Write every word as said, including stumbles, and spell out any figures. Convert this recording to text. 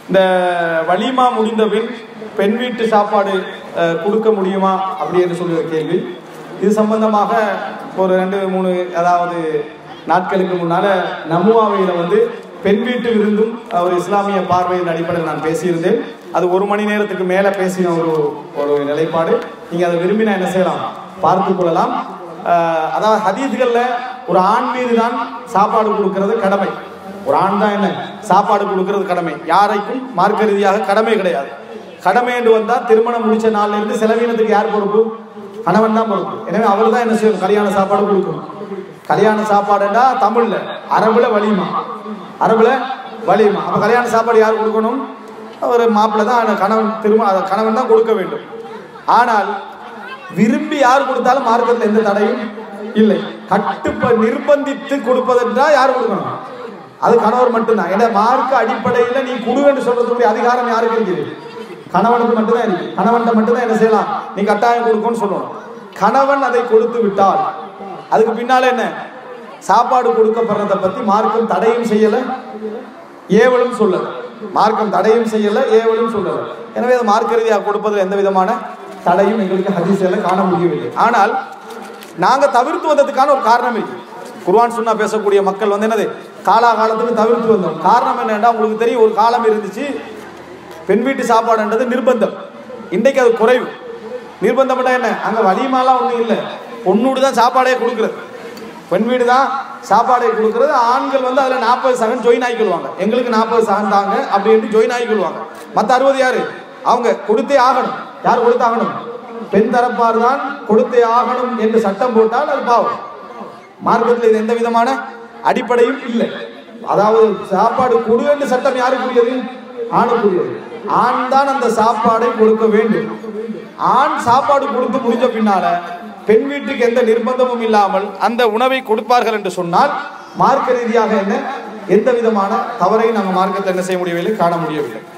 இந்த வலிமா முடிந்த பின் பெண் வீட்டு சாப்பாடு கொடுக்க முடியுமா அப்படி என்று சொல்லுற கேள்வி. இது சம்பந்தமாக ஒரு ரெண்டு மூணு அதாவது நாட்களுக்கு முன்னால் நமுவாவையில் வந்து பெண் வீட்டு விருந்தும் ஒரு இஸ்லாமிய பார்வையின் அடிப்படையில் நான் பேசியிருந்தேன். அது ஒரு மணி நேரத்துக்கு மேலே பேசின ஒரு ஒரு நிலைப்பாடு. நீங்கள் அதை விரும்பினா என்ன செய்யலாம், பார்த்து கொள்ளலாம். அதாவது ஹதீஸ்களில் ஒரு ஆண் மீது தான் சாப்பாடு கொடுக்கறது கடமை. ஒரு ஆண் தான் என்ன சாப்பாடு கொடுக்கறது கடமை, யாரைக்கும் மார்க்க ரீதியாக கடமை கிடையாது. கடமை என்று வந்தால் திருமணம் முடிச்ச நாள்ல இருந்து செலவினத்துக்கு யார் பொறுப்பு? கணவன் தான் பொறுப்பு. எனவே அவர் தான் என்ன செய்யணும், கல்யாண சாப்பாடு கொடுக்கணும். கல்யாண சாப்பாடுன்னா தமிழ்ல, அரபுல வலிமா, அரபுல வலிமா. அப்ப கல்யாண சாப்பாடு யார் கொடுக்கணும்? ஒரு மாப்பிள்ளை தான், கணவன் திரும்ப கணவன் தான் கொடுக்க வேண்டும். ஆனால் விரும்பி யார் கொடுத்தாலும் மார்க்கத்தில் எந்த தடையும் இல்லை. கட்டுப்ப நிர்பந்தித்து கொடுப்பதென்றா யார் கொடுக்கணும்? அது கணவர் மட்டும்தான். ஏன்னா மார்க்க அடிப்படையில் நீ குடுன்னு சொல்றதுக்குரிய அதிகாரம் யாருக்கு இருக்குது? கணவனுக்கு மட்டும்தான் இருக்கு. கணவன் மட்டும்தான் என்ன செய்யலாம், நீ கட்டாயம் கொடுக்கும்னு சொல்லணும். கணவன் அதை கொடுத்து விட்டால் அதுக்கு பின்னால என்ன, சாப்பாடு கொடுக்கப்படுறதை பத்தி மார்க்கம் தடையும் செய்யல, ஏவலும் சொல்லல. மார்க்கம் தடையும் செய்யல, ஏவலும் சொல்லல. எனவே அது மார்க்க ரீதியாக கொடுப்பதில் எந்த விதமான தடையும் எங்களுக்கு ஹதீஸ்ல காண முடியவில்லை. ஆனால் நாங்க தவிர்த்து வந்ததுக்கான ஒரு காரணம் இருக்கு. குர்ஆன் சுன்னா பேசக்கூடிய மக்கள் வந்து என்னது, காலாகாலத்துக்கு தவிர்த்து வந்தோம். காரணம் என்னன்னா, உங்களுக்கு தெரியும், ஒரு காலம் இருந்துச்சு பெண் வீட்டு சாப்பாடுன்றது நிர்பந்தம். இன்றைக்கு அது குறைவு. நிர்பந்தம் என்ன, அங்க வலிமாலாம் ஒன்றும் இல்லை, பொண்ணூடு தான் சாப்பாடே கொடுக்குறது, பெண் வீடு தான் சாப்பாடே கொடுக்குறது. ஆண்கள் வந்து அதில் நாற்பது சகன் ஜொயின் ஆகிக்கொள்வாங்க. எங்களுக்கு நாற்பது சகன் தாங்க அப்படின்ட்டு ஜொயின் ஆகிக்கொள்வாங்க. மற்ற அறுபது யாரு, அவங்க கொடுத்தே ஆகணும். யார் கொடுத்தாகணும்? பெண் தரப்பார் தான் கொடுத்தே ஆகணும் என்று சட்டம் போட்டால் அது பாவம். மார்க்கத்தில் இது எந்த விதமான அடிப்படையும் இல்லை. அதாவது சாப்பாடு கொடு என்று சட்டம் யாருக்குரியது? ஆணுக்குரியது. ஆண் தான் அந்த சாப்பாடை கொடுக்க வேண்டும். ஆண் சாப்பாடு கொடுத்து முடிஞ்ச பின்னால பெண் வீட்டுக்கு எந்த நிர்பந்தமும் இல்லாமல் அந்த உணவை கொடுப்பார்கள் என்று சொன்னால் மார்க்க ரீதியாக என்ன எந்த விதமான தவறையும் நம்ம மார்க்கத்தை என்ன செய்ய முடியவில்லை, காண முடியவில்லை.